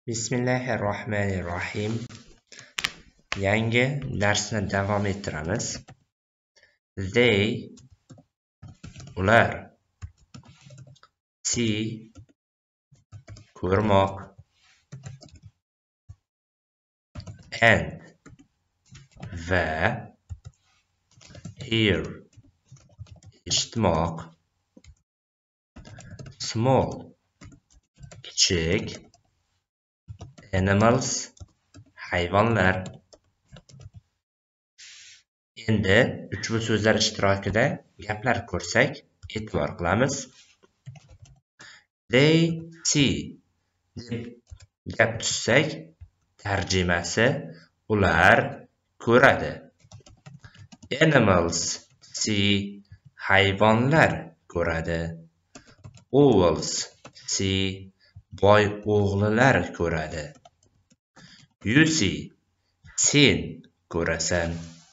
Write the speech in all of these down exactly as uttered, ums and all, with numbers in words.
Bismillahirrohmanirrohim. Yangi darsni davom ettiramiz. They, ular. See, ko'rmoq. And, va, hear, eshitmoq. Small, kichik. Animals, hayvonlar. Endi ushbu so'zlar ishtirokida gaplar ko'rsak, e'tibor qilamiz. They see deb gap tuzsak, tarjimasi ular ko'radi. Animals see, hayvonlar ko'radi. Owls see, boy o'g'lilar ko'radi. You see, sen ko'rasan.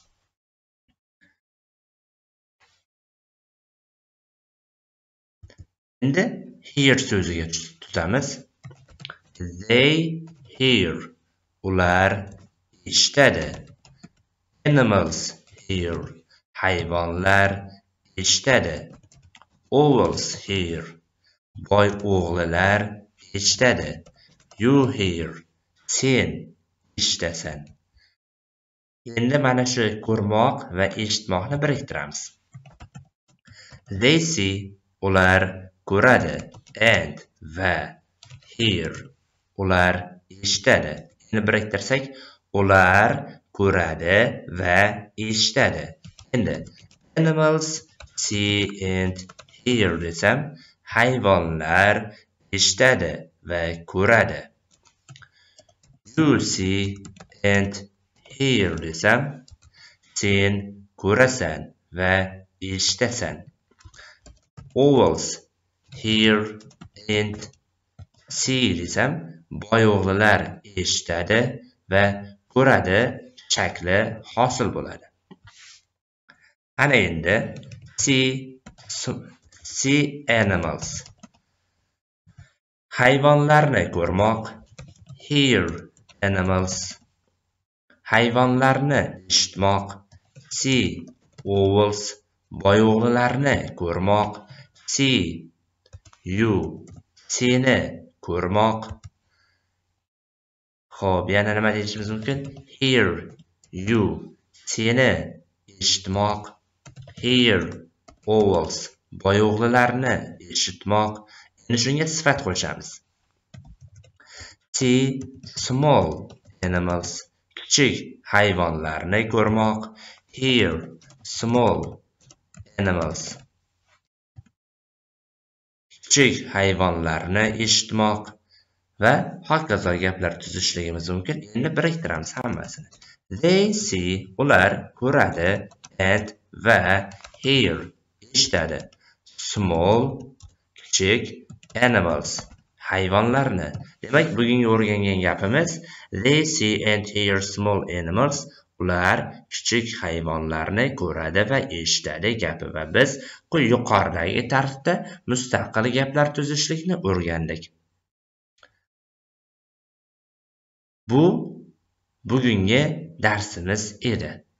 Endi hear so'ziga tutamiz. They hear, ular eshitadi. Animals hear, hayvonlar eshitadi. Owls hear, boy o'g'lilar eshitadi. You hear, sen eshitasan. Endi mana shu ko'rmoq va eshitmoqni biriktiramiz. They see, ular ko'radi. And, va, hear, ular eshitadi. Endi biriktirsak, ular ko'radi va eshitadi. Endi animals see and hear desam, hayvonlar eshitadi va ko'radi. You see and hear desam, sen ko'rasan va eshitasan. Owls hear and see desam, boy o'g'lilar eshitadi va ko'radi shakli hosil bo'ladi. Ana endi see, see animals, hayvonlarni ko'rmoq. Hear animals, hayvonlarni eshitmoq. See owls, boy o'g'lilarni ko'rmoq. See you, seni ko'rmoq. Xo'p, yana nima deyishimiz mumkin? Hear you, seni eshitmoq. Hear owls, boy o'g'lilarni eshitmoq. Endi shunga sifat qo'shamiz. See small animals, kichik hayvonlarni ko'rmoq. Hear small animals, kichik hayvonlarni eshitmoq va hokazo gaplar tuzishligimiz mumkin. Endi biriktiramiz hammasini. They see, ular ko'radi. And, va, hear, eshitadi. Small, kichik animals, hayvonlarni. Demak, bugungi o'rgangan gapimiz they see and hear small animals, ular kichik hayvonlarni ko'radi va eshitadi gapi va biz yuqoridagi tartibda mustaqil gaplar tuzishlikni o'rgandik. Bu bugungi darsimiz edi.